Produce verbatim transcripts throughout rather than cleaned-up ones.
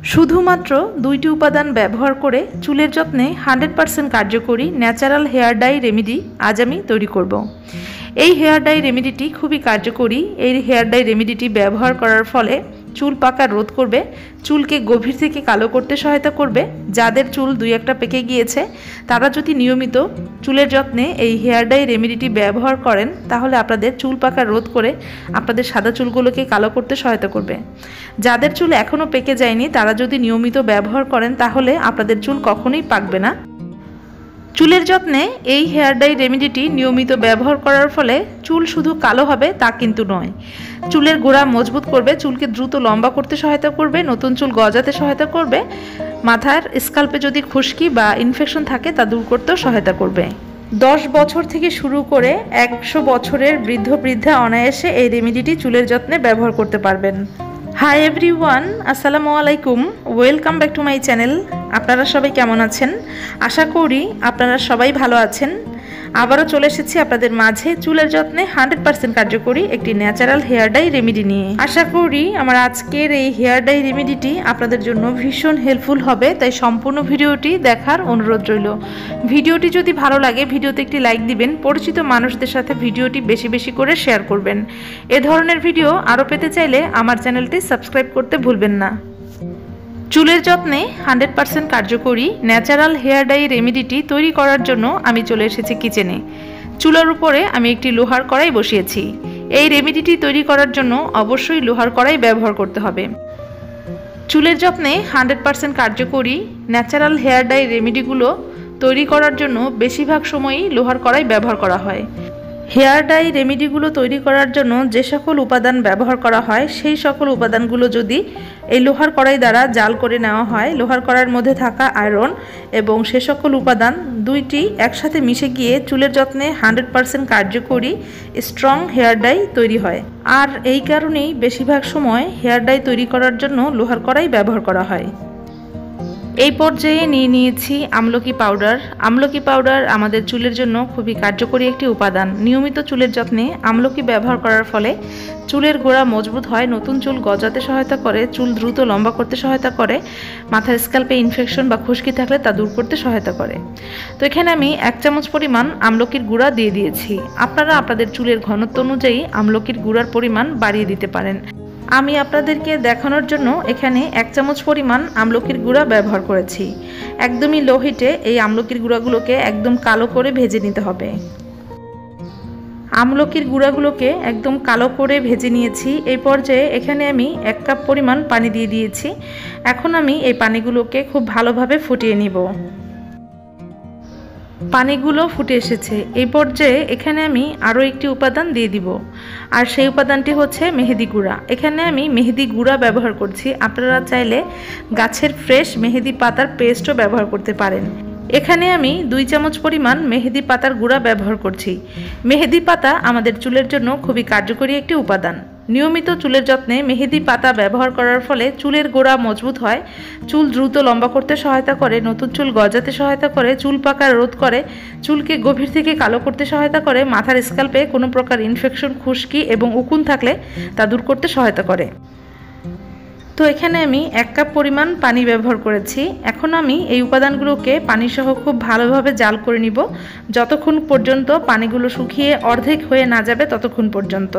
শুধুমাত্র দুইটি উপাদান ব্যবহার করে চুলের যত্নে হান্ড্রেড পার্সেন্ট কার্যকরী ন্যাচারাল হেয়ার ডাই রেমেডি আজ আমি তৈরি করব। এই হেয়ার ডাই রেমেডিটি খুবই কার্যকরী। এই হেয়ার ডাই রেমেডিটি ব্যবহার করার ফলে চুল পাকা রোধ করবে, চুলকে গভীর থেকে কালো করতে সহায়তা করবে। যাদের চুল দুই একটা পেকে গিয়েছে তারা যদি নিয়মিত চুলের যত্নে এই হেয়ার ডাই রেমেডিটি ব্যবহার করেন তাহলে আপনাদের চুল পাকা রোধ করে আপনাদের সাদা চুলগুলোকে কালো করতে সহায়তা করবে। যাদের চুল এখনও পেকে যায়নি তারা যদি নিয়মিত ব্যবহার করেন তাহলে আপনাদের চুল কখনোই পাকবে না। চুলের যত্নে এই হেয়ার ডাই রেমেডিটি নিয়মিত ব্যবহার করার ফলে চুল শুধু কালো হবে তা কিন্তু নয়, চুলের গোড়া মজবুত করবে, চুলকে দ্রুত লম্বা করতে সহায়তা করবে, নতুন চুল গজাতে সহায়তা করবে, মাথার স্কাল্পে যদি খুশকি বা ইনফেকশন থাকে তা দূর করতেও সহায়তা করবে। দশ বছর থেকে শুরু করে একশো বছরের বৃদ্ধ বৃদ্ধা অনায়াসে এই রেমেডিটি চুলের যত্নে ব্যবহার করতে পারবেন। হাই এভরিওয়ান, আসসালামু আলাইকুম, welcome back to my channel. আপনারা সবাই কেমন আছেন? আশা করি আপনারা সবাই ভালো আছেন। আবারও চলে এসেছি আপনাদের মাঝে চুলের যত্নে হান্ড্রেড পার্সেন্ট কার্যকরী একটি ন্যাচারাল হেয়ার ডাই রেমেডি নিয়ে। আশা করি আমার আজকের এই হেয়ার ডাই রেমেডিটি আপনাদের জন্য ভীষণ হেল্পফুল হবে, তাই সম্পূর্ণ ভিডিওটি দেখার অনুরোধ রইল। ভিডিওটি যদি ভালো লাগে ভিডিওতে একটি লাইক দিবেন, পরিচিত মানুষদের সাথে ভিডিওটি বেশি বেশি করে শেয়ার করবেন। এ ধরনের ভিডিও আরও পেতে চাইলে আমার চ্যানেলটি সাবস্ক্রাইব করতে ভুলবেন না। চুলের যত্নে হান্ড্রেড পার্সেন্ট কার্যকরী ন্যাচারাল হেয়ার ডাই রেমেডিটি তৈরি করার জন্য আমি চলে এসেছি কিচেনে। চুলার উপরে আমি একটি লোহার কড়াই বসিয়েছি। এই রেমেডিটি তৈরি করার জন্য অবশ্যই লোহার কড়াই ব্যবহার করতে হবে। চুলের যত্নে হান্ড্রেড পার্সেন্ট কার্যকরী ন্যাচারাল হেয়ার ডাই রেমেডিগুলো তৈরি করার জন্য বেশিরভাগ সময়ই লোহার কড়াই ব্যবহার করা হয়। হেয়ার ডাই রেমেডিগুলো তৈরি করার জন্য যে সকল উপাদান ব্যবহার করা হয় সেই সকল উপাদানগুলো যদি এই লোহার কড়াই দ্বারা জাল করে নেওয়া হয়, লোহার কড়াইয়ের মধ্যে থাকা আয়রন এবং সে সকল উপাদান দুইটি একসাথে মিশে গিয়ে চুলের যত্নে হান্ড্রেড পার্সেন্ট কার্যকরী স্ট্রং হেয়ার ডাই তৈরি হয়। আর এই কারণেই বেশিরভাগ সময় হেয়ার ডাই তৈরি করার জন্য লোহার কড়াই ব্যবহার করা হয়। এই পর্যায়ে নিয়ে নিয়েছি আমলকি পাউডার। আমলকি পাউডার আমাদের চুলের জন্য খুবই কার্যকরী একটি উপাদান। নিয়মিত চুলের যত্নে আমলকি ব্যবহার করার ফলে চুলের গোড়া মজবুত হয়, নতুন চুল গজাতে সহায়তা করে, চুল দ্রুত লম্বা করতে সহায়তা করে, মাথার স্ক্যাল্পে ইনফেকশন বা খুশকি থাকলে তা দূর করতে সহায়তা করে। তো এখানে আমি এক চামচ পরিমাণ আমলকির গুঁড়া দিয়ে দিয়েছি। আপনারা আপনাদের চুলের ঘনত্ব অনুযায়ী আমলকির গুঁড়ার পরিমাণ বাড়িয়ে দিতে পারেন। আমি আপনাদেরকে দেখানোর জন্য এখানে এক চামচ পরিমাণ আমলকির গুঁড়া ব্যবহার করেছি। একদমই লো হিটে এই আমলকির গুঁড়াগুলোকে একদম কালো করে ভেজে নিতে হবে। আমলকির গুঁড়াগুলোকে একদম কালো করে ভেজে নিয়েছি। এই পর্যায়ে এখানে আমি এক কাপ পরিমাণ পানি দিয়ে দিয়েছি। এখন আমি এই পানিগুলোকে খুব ভালোভাবে ফুটিয়ে নিব। পানিগুলো ফুটে এসেছে। এই পর্যায়ে এখানে আমি আরও একটি উপাদান দিয়ে দিব, আর সেই উপাদানটি হচ্ছে মেহেদি গুঁড়া। এখানে আমি মেহেদি গুঁড়া ব্যবহার করছি। আপনারা চাইলে গাছের ফ্রেশ মেহেদি পাতার পেস্টও ব্যবহার করতে পারেন। এখানে আমি দুই চামচ পরিমাণ মেহেদি পাতার গুঁড়া ব্যবহার করছি। মেহেদি পাতা আমাদের চুলের জন্য খুবই কার্যকরী একটি উপাদান। নিয়মিত চুলের যত্নে মেহেদি পাতা ব্যবহার করার ফলে চুলের গোড়া মজবুত হয়, চুল দ্রুত লম্বা করতে সহায়তা করে, নতুন চুল গজাতে সহায়তা করে, চুল পাকা রোধ করে, চুলকে গভীর থেকে কালো করতে সহায়তা করে, মাথার স্ক্যাল্পে কোনো প্রকার ইনফেকশন, খুশকি এবং উকুন থাকলে তা দূর করতে সহায়তা করে। তো এখানে আমি এক কাপ পরিমাণ পানি ব্যবহার করেছি। এখন আমি এই উপাদানগুলোকে পানি সহ খুব ভালোভাবে জাল করে নিব, যতক্ষণ পর্যন্ত পানিগুলো শুকিয়ে অর্ধেক হয়ে না যাবে ততক্ষণ পর্যন্ত।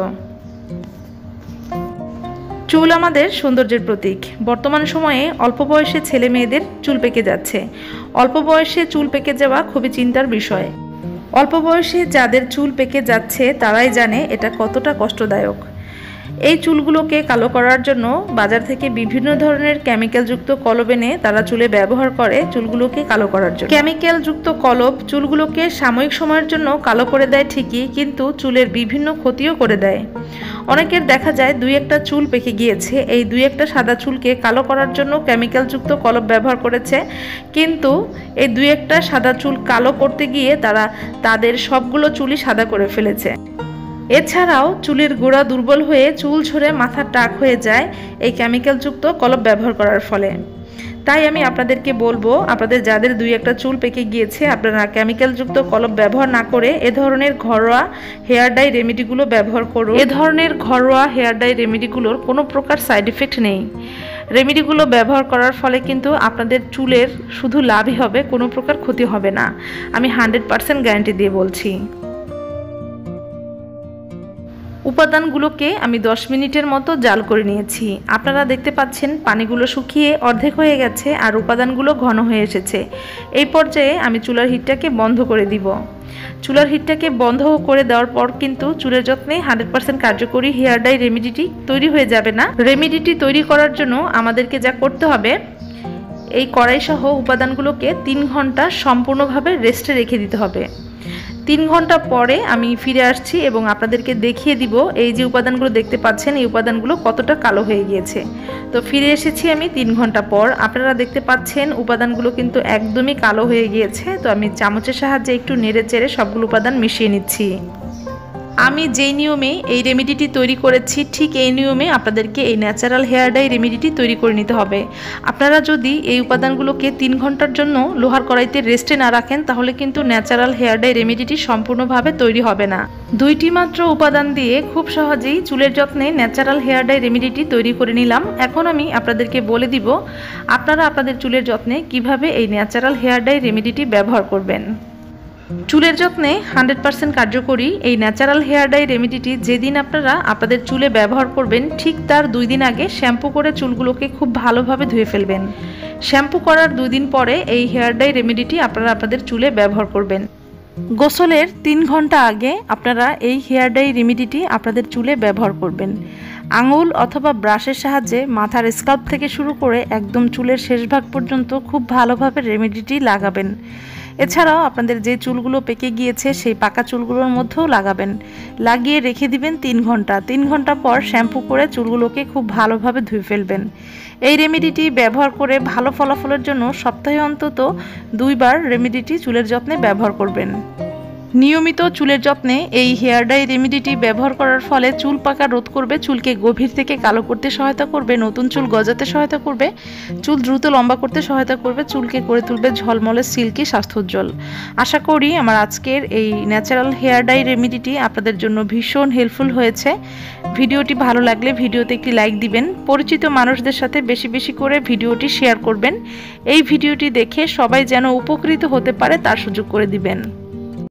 চুল আমাদের সৌন্দর্যের প্রতীক। বর্তমান সময়ে অল্প বয়সে ছেলে মেয়েদের চুল পেকে যাচ্ছে। অল্প বয়সে চুল পেকে যাওয়া খুবই চিন্তার বিষয়। অল্প বয়সে যাদের চুল পেকে যাচ্ছে তারাই জানে এটা কতটা কষ্টদায়ক। এই চুলগুলোকে কালো করার জন্য বাজার থেকে বিভিন্ন ধরনের কেমিক্যালযুক্ত কলব এনে তারা চুলে ব্যবহার করে চুলগুলোকে কালো করার জন্য। কেমিক্যালযুক্ত কলব চুলগুলোকে সাময়িক সময়ের জন্য কালো করে দেয় ঠিকই, কিন্তু চুলের বিভিন্ন ক্ষতিও করে দেয়। অনেকের দেখা যায় দুই একটা চুল পেকে গিয়েছে, এই দুই একটা সাদা চুলকে কালো করার জন্য কেমিক্যালযুক্ত কলব ব্যবহার করেছে, কিন্তু এই দুই একটা সাদা চুল কালো করতে গিয়ে তারা তাদের সবগুলো চুলই সাদা করে ফেলেছে। এছাড়াও চুলের গোড়া দুর্বল হয়ে চুল ঝরে মাথা টাক হয়ে যায় এই কেমিক্যালযুক্ত কলব ব্যবহার করার ফলে। তাই আমি আপনাদেরকে বলবো, আপনাদের যাদের দুই একটা চুল পেকে গিয়েছে আপনারা কেমিক্যালযুক্ত কলব ব্যবহার না করে এ ধরনের ঘরোয়া হেয়ার ডাই রেমেডিগুলো ব্যবহার করুন। এ ধরনের ঘরোয়া হেয়ার ডাই রেমেডিগুলোর কোনো প্রকার সাইড এফেক্ট নেই। রেমেডিগুলো ব্যবহার করার ফলে কিন্তু আপনাদের চুলের শুধু লাভই হবে, কোনো প্রকার ক্ষতি হবে না, আমি হান্ড্রেড পারসেন্ট গ্যারান্টি দিয়ে বলছি। উপাদানগুলোকে আমি দশ মিনিটের মতো জাল করে নিয়েছি। আপনারা দেখতে পাচ্ছেন পানিগুলো শুকিয়ে অর্ধেক হয়ে গেছে আর উপাদানগুলো ঘন হয়ে এসেছে। এই পর্যায়ে আমি চুলার হিটটাকে বন্ধ করে দিব। চুলার হিটটাকে বন্ধ করে দেওয়ার পর কিন্তু চুলের যত্নে হান্ড্রেড পারসেন্ট কার্যকরী হেয়ার ডাই রেমেডিটি তৈরি হয়ে যাবে না। রেমেডিটি তৈরি করার জন্য আমাদেরকে যা করতে হবে, এই কড়াই সহ উপাদানগুলোকে তিন ঘন্টা সম্পূর্ণভাবে রেস্টে রেখে দিতে হবে। তিন ঘন্টা পরে আমি ফিরে আসছি এবং আপনাদেরকে দেখিয়ে দিব এই যে উপাদানগুলো দেখতে পাচ্ছেন এই উপাদানগুলো কতটা কালো হয়ে গিয়েছে। তো ফিরে এসেছি আমি তিন ঘন্টা পর। আপনারা দেখতে পাচ্ছেন উপাদানগুলো কিন্তু একদমই কালো হয়ে গিয়েছে। তো আমি চামচের সাহায্যে একটু নেড়ে চেড়ে সবগুলো উপাদান মিশিয়ে নিচ্ছি। আমি যেই নিয়মে এই রেমেডিটি তৈরি করেছি ঠিক এই নিয়মে আপনাদেরকে এই ন্যাচারাল হেয়ার ডাই রেমেডিটি তৈরি করে নিতে হবে। আপনারা যদি এই উপাদানগুলোকে তিন ঘন্টার জন্য লোহার কড়াইতে রেস্টে না রাখেন তাহলে কিন্তু ন্যাচারাল হেয়ার ডাই রেমেডিটি সম্পূর্ণভাবে তৈরি হবে না। দুইটি মাত্র উপাদান দিয়ে খুব সহজেই চুলের যত্নে ন্যাচারাল হেয়ার ডাই রেমেডিটি তৈরি করে নিলাম। এখন আমি আপনাদেরকে বলে দিব আপনারা আপনাদের চুলের যত্নে কিভাবে এই ন্যাচারাল হেয়ার ডাই রেমেডিটি ব্যবহার করবেন। চুলের যত্নে হান্ড্রেড পারসেন্ট কার্যকরী এই ন্যাচারাল হেয়ার ডাই রেমেডিটি যেদিন আপনারা আপনাদের চুলে ব্যবহার করবেন ঠিক তার দুই দিন আগে শ্যাম্পু করে চুলগুলোকে খুব ভালোভাবে ধুয়ে ফেলবেন। শ্যাম্পু করার দুই দিন পরে এই হেয়ার ডাই রেমেডিটি আপনারা আপনাদের চুলে ব্যবহার করবেন। গোসলের তিন ঘন্টা আগে আপনারা এই হেয়ার ডাই রেমেডিটি আপনাদের চুলে ব্যবহার করবেন। আঙুল অথবা ব্রাশের সাহায্যে মাথার স্কাল্প থেকে শুরু করে একদম চুলের শেষ ভাগ পর্যন্ত খুব ভালোভাবে রেমেডিটি লাগাবেন। এছাড়াও আপনাদের যে চুলগুলো পেকে গিয়েছে সেই পাকা চুলগুলোর মধ্যেও লাগাবেন। লাগিয়ে রেখে দিবেন তিন ঘন্টা। তিন ঘন্টা পর শ্যাম্পু করে চুলগুলোকে খুব ভালোভাবে ধুয়ে ফেলবেন। এই রেমেডিটি ব্যবহার করে ভালো ফলাফলের জন্য সপ্তাহে অন্তত দুইবার রেমেডিটি চুলের যত্নে ব্যবহার করবেন। নিয়মিত চুলের যত্নে এই হেয়ার ডাই রেমেডিটি ব্যবহার করার ফলে চুল পাকা রোধ করবে, চুলকে গভীর থেকে কালো করতে সহায়তা করবে, নতুন চুল গজাতে সহায়তা করবে, চুল দ্রুত লম্বা করতে সহায়তা করবে, চুলকে করে তুলবে ঝলমলে সিল্কি স্বাস্থ্যোজ্জ্বল। আশা করি আমার আজকের এই ন্যাচারাল হেয়ার ডাই রেমেডিটি আপনাদের জন্য ভীষণ হেল্পফুল হয়েছে। ভিডিওটি ভালো লাগলে ভিডিওতে একটি লাইক দিবেন, পরিচিত মানুষদের সাথে বেশি বেশি করে ভিডিওটি শেয়ার করবেন। এই ভিডিওটি দেখে সবাই যেন উপকৃত হতে পারে তার সুযোগ করে দিবেন।